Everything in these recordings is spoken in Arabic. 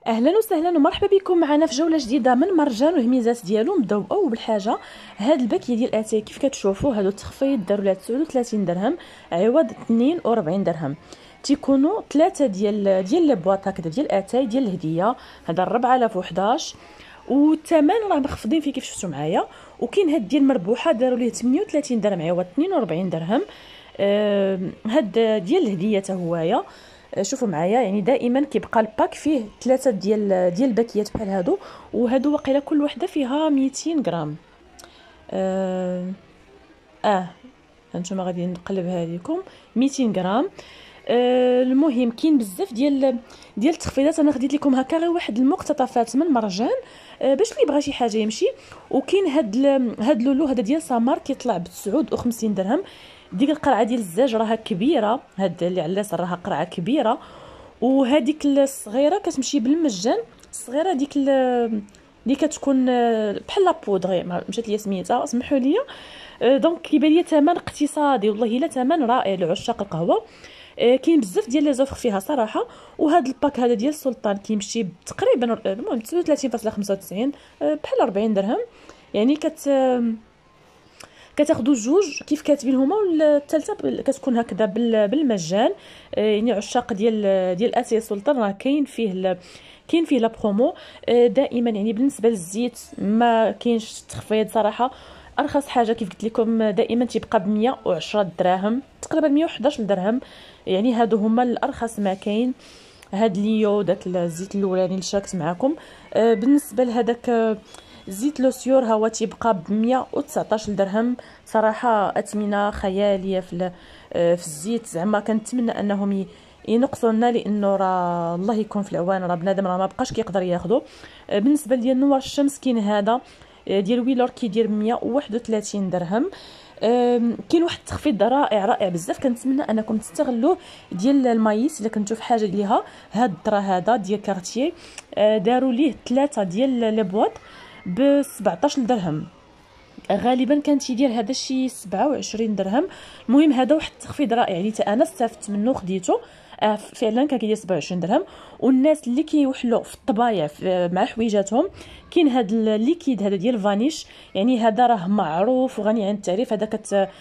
اهلا وسهلا ومرحبا بكم معنا في جوله جديده من مرجان والهميزات ديالو مضوءه. وبالحاجه هاد الباكيه ديال اتاي كيف كتشوفوا هادو التخفيض داروا لها 39 درهم عوض 42 درهم. تيكونوا ثلاثه ديال لي بواط هكذا ديال اتاي ديال الهديه. هذا 4011 والثمن راه مخفضين فيه كيف شفتوا معايا. وكاين هاد ديال مربوحه داروا ليه 38 درهم عوض 42 درهم. هاد ديال الهديه حتى هوايا. شوفوا معايا يعني دائما كيبقى الباك فيه ثلاثه ديال الباكيات بحال هادو، وهادو واقيلا كل وحده فيها 200 غرام. اه, هانتوما غادي نقلبها لكم 200 غرام. المهم كاين بزاف ديال التخفيضات. انا خديت لكم هكا غير واحد المقتطفات من مرجان باش اللي بغى شي حاجه يمشي. وكاين هاد لولو هذا ديال سمر كيطلع ب 59 درهم. ديك القرعه ديال الزاج راها كبيره، هاد اللي علاس راها قرعه كبيره. وهذيك الصغيره كتمشي بالمجان. الصغيره ديك اللي كتكون بحال لابودغي مشات ليا سميتها، سمحوا لي. دونك كيبان لي ثمن اقتصادي، والله الا ثمن رائع لعشاق القهوه. كاين بزاف ديال لي زوفر فيها صراحه. وهذا الباك هذا ديال السلطان كيمشي تقريبا المهم 39.95 بحال 40 درهم. يعني كتاخذوا جوج كيف كاتبين هما، والثالثه كتكون هكذا بالمجان. يعني عشاق ديال اتاي سلطان راه كاين فيه لا برومو. دائما يعني بالنسبه للزيت ما كاينش تخفيض صراحه. ارخص حاجه كيف قلت لكم دائما تيبقى ب 110 دراهم تقريبا 111 درهم. يعني هادو هما الارخص ما كاين. هاد ليو داك الزيت الاولاني اللي شاركت معكم. بالنسبه لهداك زيت لوسيور هو تيبقى ب 119 درهم. صراحه اثمنه خياليه في الزيت. زعما كنتمنى انهم ينقصوا لنا، لانه راه الله يكون في العوان، راه بنادم راه ما بقاش كيقدر ياخذو. بالنسبه ديال نوار الشمس كاين هذا ديال ويلور كيدير 131 درهم. كاين واحد التخفيض رائع رائع بزاف، كنتمنى انكم تستغلوه ديال المايس الا كنتو في حاجه ليها. هاد الدرا هذا ديال كارتيي داروا ليه ثلاثه ديال لي بواط ب 17 درهم. غالبا كان تيدير هذا شي 27 درهم. المهم هذا واحد التخفيض رائع اللي انا استفدت منه خديته. فعلا كان كيدير 27 درهم. والناس اللي كيوحلوا في الطبايع مع حويجاتهم كاين هذا الليكيد هذا ديال فانيش. يعني هذا راه معروف وغني عن التعريف. هذا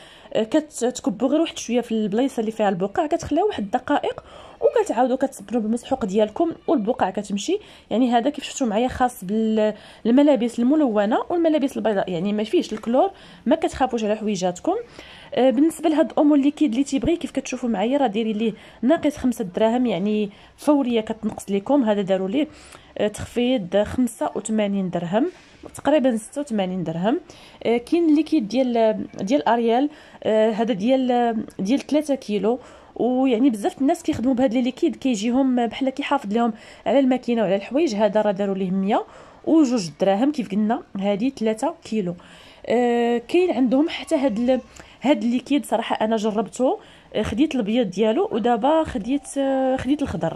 كتكبوا غير واحد شويه في البلايصه اللي فيها البقع، كتخليوه واحد الدقائق وكتعاودوا كتصبروا بالمسحوق ديالكم والبقع كتمشي. يعني هذا كيف شفتوا معايا خاص بالملابس الملونه والملابس البيضاء، يعني ما فيهش الكلور، ما كتخافوش على حويجاتكم. بالنسبه لهاد اومو الليكيد اللي تيبغي كيف كتشوفوا معايا راه دايرين ليه ناقص 5 دراهم، يعني فوريه كتنقص لكم. هذا داروا ليه تخفيض 85 درهم تقريبا 86 درهم. كاين الليكيد ديال اريال. هذا ديال 3 كيلو. ويعني بزاف الناس كيخدموا بهذا الليكيد كيجيهم بحال كيحافظ لهم على الماكينه وعلى الحوايج. هذا راه داروا ليه 102 دراهم كيف قلنا. هذه 3 كيلو. كاين عندهم حتى هاد الليكيد صراحه انا جربته. خديت الابيض ديالو ودابا خديت الخضر.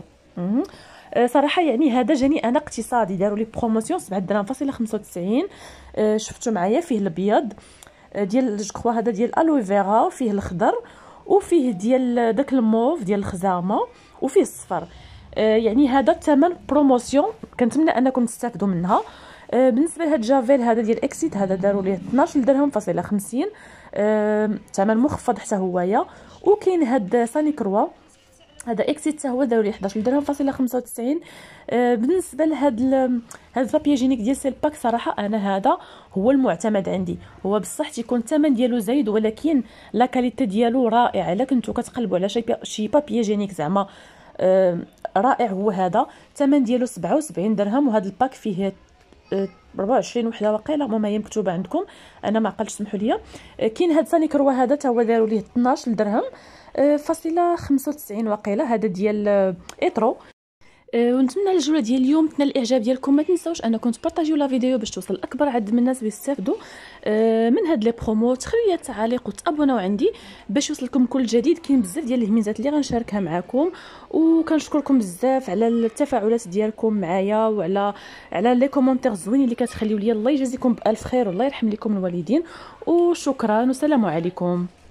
صراحه يعني هذا جاني انا اقتصادي. داروا لي بروموسيون 7 دراهم فاصله 95. شفتوا معايا فيه الابيض ديال جو هذا ديال الوي فيرا، وفيه الخضر، وفيه ديال داك الموف ديال الخزامه، وفيه الصفر. يعني هذا الثمن بروموسيون، كنتمنى انكم تستافدوا منها. بالنسبه لهاد جافيل هذا ديال اكسيد هذا داروا ليه 12 درهم فاصله 50. ثمن مخفض حتى هويا. وكاين هاد ساني كروا هذا اكسيد حتى هو داروا ليه 11 درهم فاصله 95. بالنسبه لهاد هاد البابيجينيك ديال سيل باك صراحه انا هذا هو المعتمد عندي. هو بصح تيكون الثمن ديالو زايد، ولكن لا كاليتي ديالو رائعه. الا كنتو كتقلبوا على شي بابيجينيك زعما رائع هو هذا. الثمن ديالو 77 درهم. وهذا الباك فيه 24 وحده واقيلا، ما هي مكتوبه عندكم انا ما عقلتش، سمحوا لي. كاين هاد ساني كروا هذا تا هو داروا ليه 12 درهم فاصله 95 واقيلا. هذا ديال اترو. ونتمنى الجوله ديال اليوم تنال الاعجاب ديالكم. ما تنساوش انكم تبارطاجيو لا فيديو باش توصل اكبر عدد من الناس ويستافدوا من هاد لي برومو. تخليو لي التعاليق وتابوناو عندي باش يوصلكم كل جديد. كاين بزاف ديال الهميزات اللي غنشاركها معكم، وكنشكركم بزاف على التفاعلات ديالكم معايا وعلى لي كومونتير زوينين اللي كتخليو لي. الله يجازيكم بالف خير والله يرحم لكم الوالدين، وشكرا والسلام عليكم.